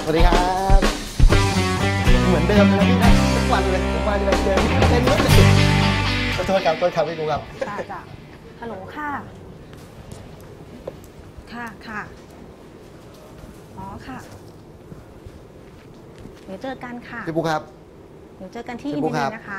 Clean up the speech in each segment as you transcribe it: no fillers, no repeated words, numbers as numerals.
สวัสดีครับเหมือนเดิมเลยพี่นะทุกวันเลยผมมาเจอเต้นเยอะเลยขอโทษครับพี่กูครับจ้ะฮัลโหลค่ะค่ะอ๋อค่ะเดี๋ยวเจอกันค่ะพี่กูครับเดี๋ยวเจอกันที่อินเดียนะคะ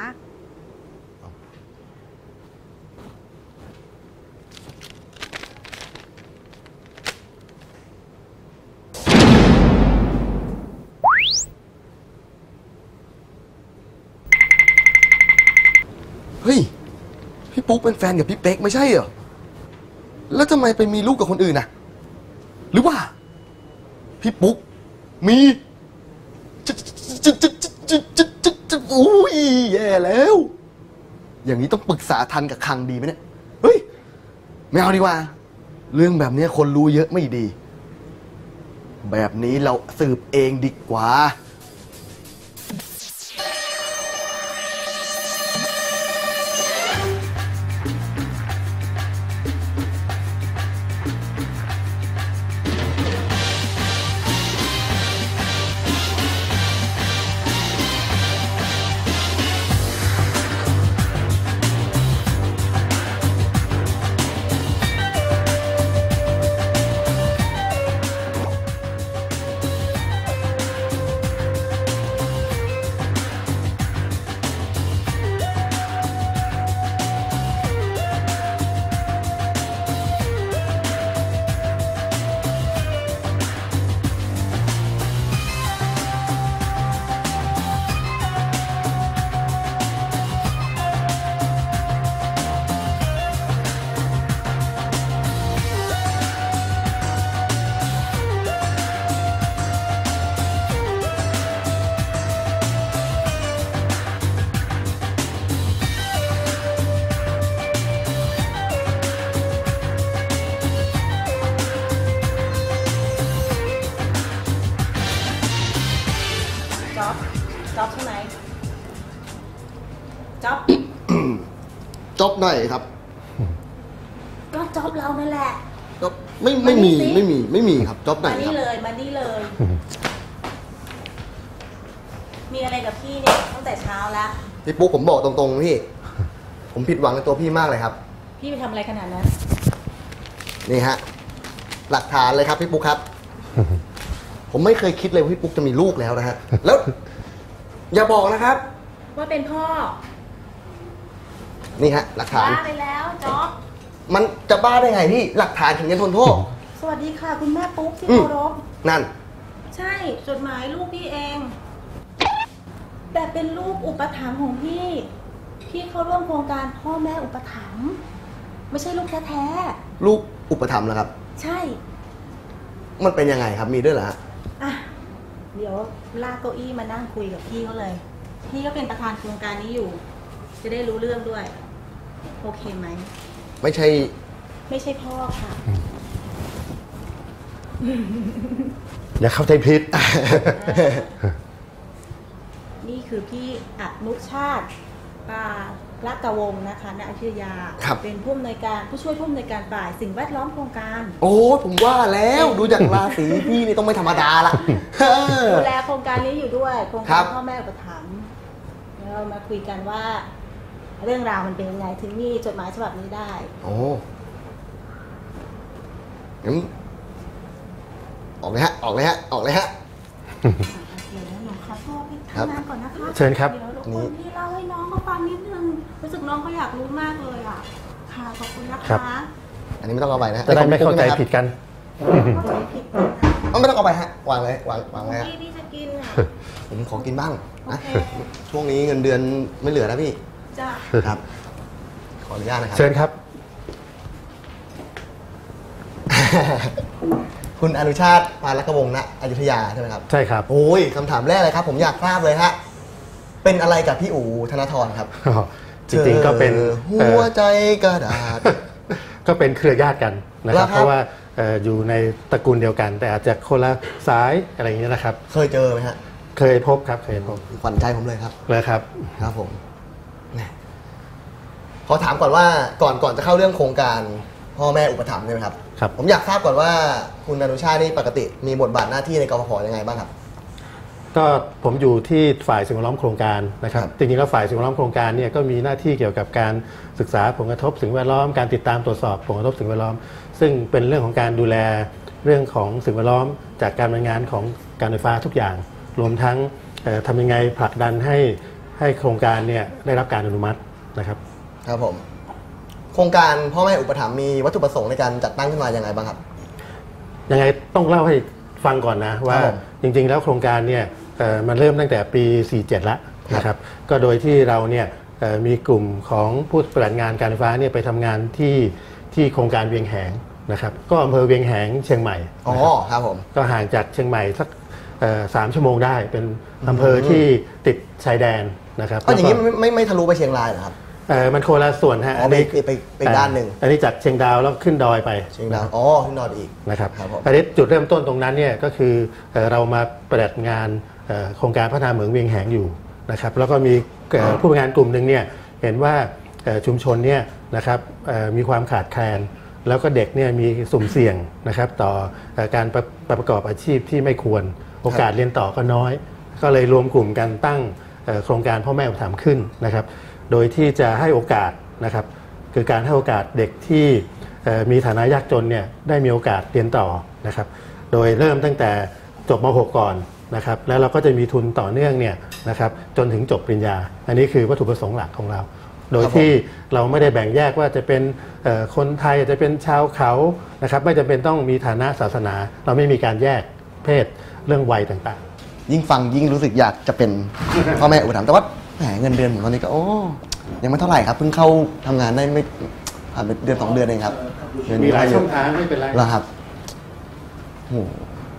เฮ้ยพี่ปุ๊กเป็นแฟนกับพี่เป๊กไม่ใช่เหรอแล้วทำไมไปมีลูกกับคนอื่นน่ะหรือว่าพี่ปุ๊กมีอุ้ยแย่แล้วอย่างนี้ต้องปรึกษาทันกับคังดีไหมเนี่ยเฮ้ยไม่เอาดีกว่าเรื่องแบบนี้คนรู้เยอะไม่ดีแบบนี้เราสืบเองดีกว่าจ๊อบใช่ไหมจ๊อบจ๊อบหน่อยครับก็จ๊อบเรานั่นแหละจ๊อบไม่มีครับจ๊อบไหนครับมานี่เลยมีอะไรกับพี่เนี่ยตั้งแต่เช้าแล้วพี่ปุ๊กผมบอกตรงๆพี่ผมผิดหวังในตัวพี่มากเลยครับพี่ไปทำอะไรขนาดนั้นนี่ฮะหลักฐานเลยครับพี่ปุ๊กครับผมไม่เคยคิดเลยว่าพี่ปุ๊กจะมีลูกแล้วนะฮะแล้วอย่าบอกนะครับว่าเป็นพ่อนี่ฮะหลักฐานบ้าไปแล้วจ๊อบมันจะบ้าได้ไงพี่หลักฐานถึงจะทนโทษสวัสดีค่ะคุณแม่ปุ๊กที่เคารพนั่นใช่จดหมายลูกพี่เองแต่เป็นลูกอุปถัมภ์ของพี่เข้าร่วมโครงการพ่อแม่อุปถัมภ์ไม่ใช่ลูกแท้ๆลูกอุปถัมภ์เหรอครับใช่มันเป็นยังไงครับมีด้วยเหรอฮะอ่ะเดี๋ยวลากเก้าอี้มานั่งคุยกับพี่เขาเลยพี่ก็เป็นประธานโครงการนี้อยู่จะได้รู้เรื่องด้วยโอเคไหมไม่ใช่พ่อค่ะอย่าเข้าใจผิดนี่คือพี่อนุชาติรักกวงนะคะณอยุธยาเป็นผู้ช่วยผู้อำนวยการฝ่ายสิ่งแวดล้อมโครงการโอ้ผมว่าแล้วดูจากราศีพี่นี่ต้องไม่ธรรมดาละดูแลโครงการนี้อยู่ด้วยโครงการพ่อแม่อุปถัมภ์เรามาคุยกันว่าเรื่องราวมันเป็นยังไงถึงมีจดหมายฉบับนี้ได้โอ้งั้นออกเลยฮะเดี๋ยวหนูขอโทษพี่ทำงานก่อนนะคะเชิญครับเดี๋ยวรบกวนพี่เล่าให้น้องเขาฟังนิดนึงรู้สึกน้องเขาอยากรู้มากเลยอ่ะค่ะขอบคุณนะคะอันนี้ไม่ต้องเอาไปนะจะได้ไม่เข้าใจผิดกันไม่ต้องเอาไปฮะวางเลยวางไว้พี่จะกินอ่ะผมขอกินบ้างนะช่วงนี้เงินเดือนไม่เหลือนะพี่จ้ะครับขออนุญาตนะครับเชิญครับคุณอนุชาติปานรักวงศ์ณอยุธยาใช่ไหมครับใช่ครับโอ้ยคำถามแรกเลยครับผมอยากทราบเลยฮะเป็นอะไรกับพี่อู๋ธนทรครับจริงๆก็เป็นหัวใจกระดาษก็เป็นเครือญาติกันนะครับเพราะว่าอยู่ในตระกูลเดียวกันแต่อาจจะคนละสายอะไรอย่างเงี้ยนะครับเคยเจอไหมฮะเคยพบครับขวัญใจผมเลยครับเลยครับผมขอถามก่อนว่าก่อนจะเข้าเรื่องโครงการพ่อแม่อุปถัมภ์ใช่ไหมครับผมอยากทราบก่อนว่าคุณอนุชาตินี่ปกติมีบทบาทหน้าที่ในกฟผ.ยังไงบ้างครับก็ผมอยู่ที่ฝ่ายสิ่งแวดล้อมโครงการนะครับจริงๆแล้วฝ่ายสิ่งแวดล้อมโครงการเนี่ยก็มีหน้าที่เกี่ยวกับการศึกษาผลกระทบสิ่งแวดล้อมการติดตามตรวจสอบผลกระทบสิ่งแวดล้อมซึ่งเป็นเรื่องของการดูแลเรื่องของสิ่งแวดล้อมจากการดำเนินงานของการไฟฟ้าทุกอย่างรวมทั้งทำยังไงผลักดันให้โครงการเนี่ยได้รับการอนุมัตินะครับครับผมโครงการพ่อแม่อุปถัมภ์มีวัตถุประสงค์ในการจัดตั้งขึ้นมาอย่างไรบ้างครับยังไงต้องเล่าให้ฟังก่อนนะว่าจริงๆแล้วโครงการเนี่ยมันเริ่มตั้งแต่ปี 47 แล้วนะครับก็โดยที่เราเนี่ยมีกลุ่มของผู้ปฏิบัติงานการไฟฟ้าเนี่ยไปทำงานที่โครงการเวียงแหงนะครับก็อำเภอเวียงแหงเชียงใหม่อ๋อครับผมก็ห่างจากเชียงใหม่สัก3 ชั่วโมงได้เป็นอำเภอที่ติดชายแดนนะครับก็อย่างนี้ไม่ทะลุไปเชียงรายเหรอครับมันโคนละส่วนฮะอันนี้ไปด้านหนึ่งอันนี้จากเชียงดาวแล้วขึ้นดอยไปเชียงดาวขึ้นดอยอีกนะครับอันนี้จุดเริ่มต้นตรงนั้นเนี่ยก็คือเรามาปฏิบัติงานโครงการพัฒนาเหมืองเวียงแหงอยู่นะครับแล้วก็มีผู้บริหารกลุ่มหนึ่งเนี่ยเห็นว่าชุมชนเนี่ยนะครับมีความขาดแคลนแล้วก็เด็กเนี่ยมีสุ่มเสี่ยงนะครับต่อการประกอบอาชีพที่ไม่ควรโอกาสเรียนต่อก็น้อยก็เลยรวมกลุ่มกันตั้งโครงการพ่อแม่อุปถัมภ์ขึ้นนะครับโดยที่จะให้โอกาสนะครับคือการให้โอกาสเด็กที่มีฐานะยากจนเนี่ยได้มีโอกาสเรียนต่อนะครับโดยเริ่มตั้งแต่จบม.6 ก่อนนะครับแล้วเราก็จะมีทุนต่อเนื่องเนี่ยนะครับจนถึงจบปริญญาอันนี้คือวัตถุประสงค์หลักของเราโดยที่เราไม่ได้แบ่งแยกว่าจะเป็นคนไทยจะเป็นชาวเขานะครับไม่จำเป็นต้องมีฐานะศาสนาเราไม่มีการแยกเพศเรื่องวัยต่างๆยิ่งฟังยิ่งรู้สึกอยากจะเป็นพ่อแม่อุปถัมภ์แต่ว่าแหมเงินเดือนผมตอนนี้ก็ยังไม่เท่าไหร่ครับเพิ่งเข้าทำงานได้ไม่ผ่านไปเดือน2 เดือนเองครับมีหลายช่องทางไม่เป็นไรแล้วครับโอ้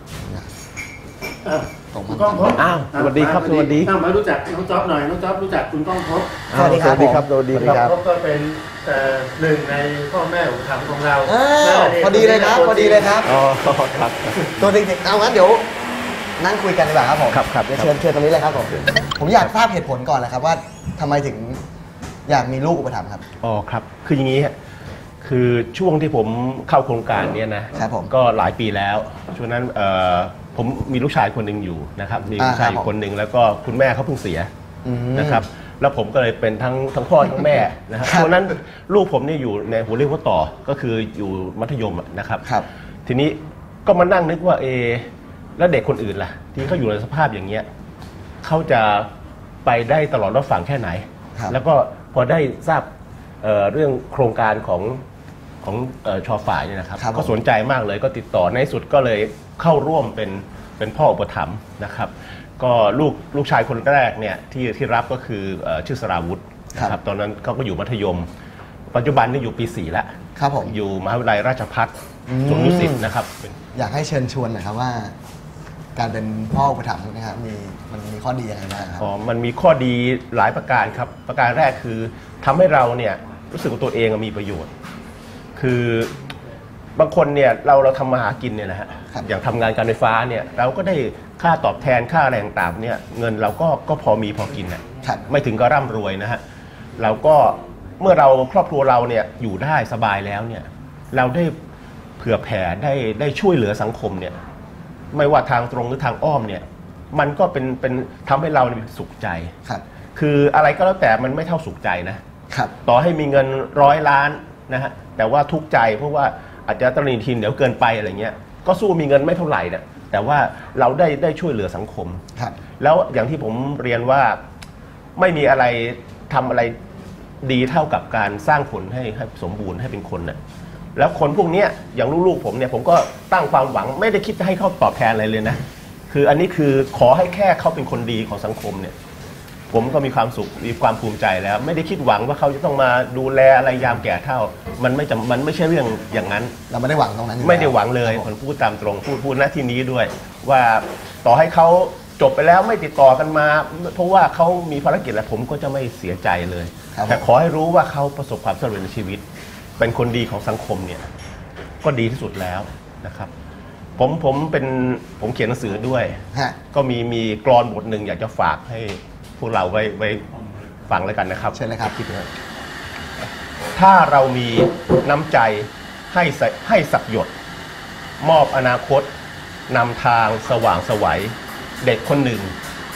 ก้องพบสวัสดีครับสวัสดีมารู้จักน้องจ๊อบหน่อยน้องจ๊อบรู้จักคุณก้องพบสวัสดีครับสวัสดีครับสวัสดีครับก็เป็นหนึ่งในพ่อแม่อุปถัมภ์ของเราพอดีเลยครับพอดีเลยครับอ๋อครับตัวเด็กๆเอางั้นเดี๋ยวนั่งคุยกันดีกว่าครับผมครับเชิญตรงนี้เลยครับผมอยากทราบเหตุผลก่อนนะครับว่าทำไมถึงอยากมีลูกอุปถัมภ์ครับอ๋อครับคืออย่างนี้คือช่วงที่ผมเข้าโครงการนี้นะก็หลายปีแล้วช่วงนั้นผมมีลูกชายคนหนึ่งอยู่นะครับมีลูกชายอีกคนหนึ่งแล้วก็คุณแม่เขาเพิ่งเสียนะครับแล้วผมก็เลยเป็นทั้งพ่อทั้งแม่นะครับช่วงนั้นลูกผมนี่อยู่ในหัวเรียกว่าต่อก็คืออยู่มัธยมนะครับทีนี้ก็มานั่งนึกว่าแล้วเด็กคนอื่นล่ะที่เขาอยู่ในสภาพอย่างเงี้ยเขาจะไปได้ตลอดรอดฝั่งแค่ไหนแล้วก็พอได้ทราบเรื่องโครงการของช.ฝ่ายเนี่ยนะครับก็สนใจมากเลยก็ติดต่อในสุดก็เลยเข้าร่วมเป็นพ่ออุปถัมภ์นะครับก็ลูกชายคนแรกเนี่ยที่รับก็คือชื่อสราวุธนะครับตอนนั้นเขาก็อยู่มัธยมปัจจุบันนี่อยู่ปี 4แล้วอยู่มหาวิทยาลัยราชภัฏสวนดุสิตนะครับอยากให้เชิญชวนหน่อยครับว่าการเป็นพ่ออุปถัมภ์นะครับมันมีข้อดียังไงบ้างครับมันมีข้อดีหลายประการครับประการแรกคือทำให้เราเนี่ยรู้สึกว่าตัวเองมีประโยชน์คือบางคนเนี่ยเราทำมาหากินเนี่ยนะฮะอย่างทำงานการไฟฟ้าเนี่ยเราก็ได้ค่าตอบแทนค่าอะไรต่างๆเนี่ยเงินเราก็พอมีพอกินนะไม่ถึงก็ร่ำรวยนะฮะเราก็เมื่อเราครอบครัวเราเนี่ยอยู่ได้สบายแล้วเนี่ยเราได้เผื่อแผ่ได้ช่วยเหลือสังคมเนี่ยไม่ว่าทางตรงหรือทางอ้อมเนี่ยมันก็เป็นทำให้เราสุขใจคืออะไรก็แล้วแต่มันไม่เท่าสุขใจนะต่อให้มีเงิน100 ล้านนะฮะแต่ว่าทุกข์ใจเพราะว่าอาจจะตระหนี่ทินเดี๋ยวเกินไปอะไรเงี้ยก็สู้มีเงินไม่เท่าไหร่เนี่ยแต่ว่าเราได้ช่วยเหลือสังคมแล้วอย่างที่ผมเรียนว่าไม่มีอะไรทำอะไรดีเท่ากับการสร้างผลให้สมบูรณ์ให้เป็นคนน่ะแล้วคนพวกนี้อย่างลูกๆผมเนี่ยผมก็ตั้งความหวังไม่ได้คิดจะให้เขาตอบแทนอะไรเลยนะคืออันนี้คือขอให้แค่เขาเป็นคนดีของสังคมเนี่ยผมก็มีความสุขมีความภูมิใจแล้วไม่ได้คิดหวังว่าเขาจะต้องมาดูแลอะไรยามแก่เฒ่ามันไม่ใช่เรื่องอย่างนั้นเราไม่ได้หวังตรงนั้นไม่ได้หวังเลยผมพูดตามตรงพูดณที่นี้ด้วยว่าต่อให้เขาจบไปแล้วไม่ติดต่อกันมาเพราะว่าเขามีภารกิจแล้วผมก็จะไม่เสียใจเลยแต่ขอให้รู้ว่าเขาประสบความสำเร็จในชีวิตเป็นคนดีของสังคมเนี่ยก็ดีที่สุดแล้วนะครับผมเขียนหนังสือด้วยก็มีกลอนบทหนึ่งอยากจะฝากให้พวกเราไว้ฟังแล้วกันนะครับเชิญเลยครับคิดเลยถ้าเรามีน้ำใจให้สักหยดมอบอนาคตนำทางสว่างไสวเด็กคนหนึ่ง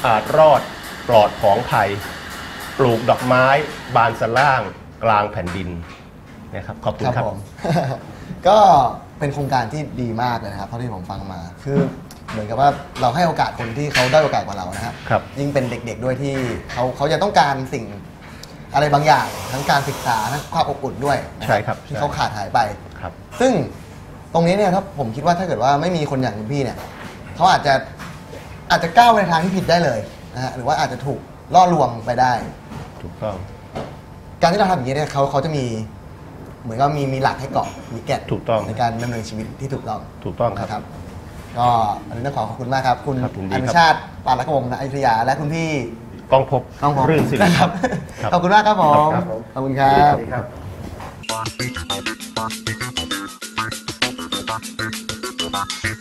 อาจรอดปลอดของภัยปลูกดอกไม้บานสะล่างกลางแผ่นดินนะครับขอบคุณครับผม ก็เป็นโครงการที่ดีมากเลยนะครับเท่าที่ผมฟังมาคือเหมือนกับว่าเราให้โอกาสคนที่เขาได้โอกาสกว่าเรานะครับครับยิ่งเป็นเด็กๆด้วยที่เขาจะต้องการสิ่งอะไรบางอย่างทั้งการศึกษาทั้งความอบอุ่นด้วยนะใช่ครับที่เขาขาดหายไปครับซึ่งตรงนี้เนี่ยถ้าผมคิดว่าถ้าเกิดว่าไม่มีคนอย่างคุณพี่เนี่ยเขาอาจจะก้าวไปในทางที่ผิดได้เลยนะฮะหรือว่าอาจจะถูกล่อลวงไปได้ถูกต้องการที่เราทำอย่างนี้เนี่ยเขาจะมีเหมือนกับมีหลักให้เกาะมีแก่นถูกต้องในการดำเนินชีวิตที่ถูกต้องถูกต้องครับนะครับ ก็อันนี้ต้องขอขอบคุณมากครับ คุณครับยินดีอครับนุชาติปานรักวงศ์ณอยุธยาและคุณพี่กองพบน้องผมรื่นสิรินะครับครับขอบคุณมากครับผมครับขอบคุณครับสวัสดีครับ